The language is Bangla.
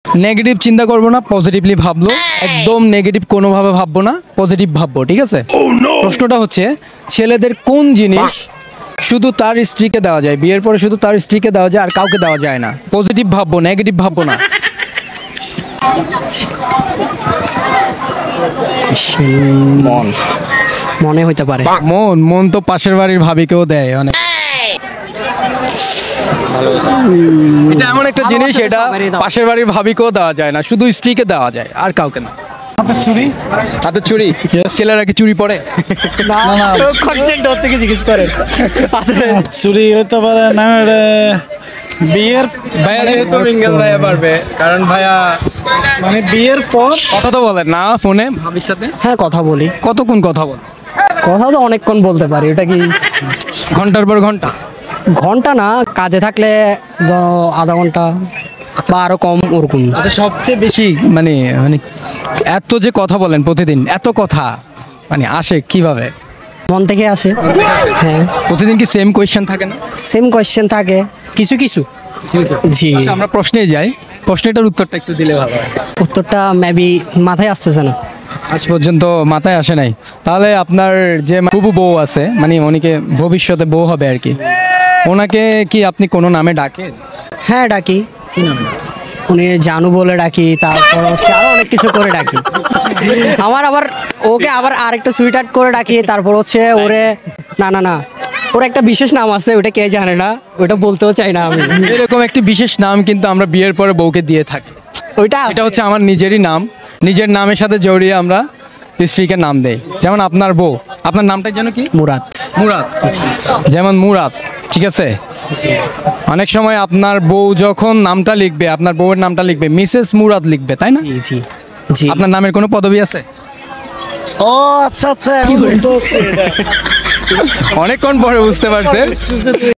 নেগেটিভ চিন্তা করবো না, পজিটিভলি ভাবলো, একদম নেগেটিভ কোনোভাবে ভাববো না, পজিটিভ ভাববো, ঠিক আছে? প্রশ্নটা হচ্ছে ছেলেদের কোন জিনিস শুধু তার স্ত্রীকে দেওয়া যায়, বিয়ের পরে শুধু তার স্ত্রীকে দেওয়া যায় আর কাউকে দেওয়া যায় না? পজিটিভ ভাববো, নেগেটিভ ভাববো না। মন, মনে হইতে পারে। মন? মন তো পাশের বাড়ির ভাবিকেও দেয় অনেক। এটা এমন একটা জিনিস, এটা পাশের বাড়ির ভাবিকেও দেওয়া যায় না, শুধু স্ত্রীকে দেওয়া যায় আর কাউকে না। হাতের চুরি। হাতের চুরি? ছেলেরা কি চুরি পরে? থেকে জিজ্ঞেস করে। চুরি হইতে পারে না, বিয়ের ভাইয়া যেহেতু মিঙ্গেল ভাইয়া পারবে, কারণ ভাইয়া মানে বিয়ের পর কথা তো বলেন না ফোনে ভাবির সাথে? হ্যাঁ, কথা বলি। কতক্ষণ কথা বল? কথা তো অনেকক্ষণ বলতে পারি। ওটা কি ঘন্টার পর ঘন্টা? ঘন্টা না, কাজে থাকলে আধা ঘন্টা বা আরো কম ওরকম। আচ্ছা, সবচেয়ে বেশি মানে মানে এত যে কথা বলেন প্রতিদিন, এত কথা মানে আসে কিভাবে? মন থেকে আসে। হ্যাঁ, প্রতিদিন কি সেম কোয়েশ্চেন থাকে না? সেম কোয়েশ্চেন থাকে কিছু কিছু। জি, আচ্ছা, আমরা প্রশ্নে যাই। প্রশ্নটার উত্তরটা একটু দিলে ভালো হয়। উত্তরটা মেবি মাথায় আসতেছে না। আজ পর্যন্ত মাথায় আসে নাই। তাহলে আপনার যে বুবু বউ আছে, মানে উনিকে ভবিষ্যতে বউ হবে আর কি, ওনাকে কি আপনি কোনো নামে ডাকেন? হ্যাঁ, ডাকি। কি নামে? উনি জানু বলে ডাকি, তারপর হচ্ছে আরো অনেক কিছু করে ডাকি। আবার ওকে আবার আরেকটা সুইট হার্ট করে ডাকি, তারপর হচ্ছে ওরে না না না ওর একটা বিশেষ নাম আছে, ওটা কে জানে না, ওটা বলতেও চাই না আমি। এরকম একটি বিশেষ নাম কিন্তু আমরা বিয়ের পরে বউকে দিয়ে থাকি। ওইটা এটা হচ্ছে আমার নিজেরই নাম, নিজের নামের সাথে জড়িয়ে আমরা স্ত্রীকে নাম দেই। যেমন আপনার বউ, আপনার নামটা যেন কি? মুরাদ। মুরাদ। যেমন মুরাদ, ঠিক আছে? অনেক সময় আপনার বউ যখন নামটা লিখবে, আপনার বউয়ের নামটা লিখবে মিসেস মুরাদ লিখবে, তাই না? জি জি জি। আপনার নামের কোনো পদবি আছে? ও আচ্ছা আচ্ছা, এখন বুঝতে পারছি। অনেকক্ষণ পরে বুঝতে পারছেন।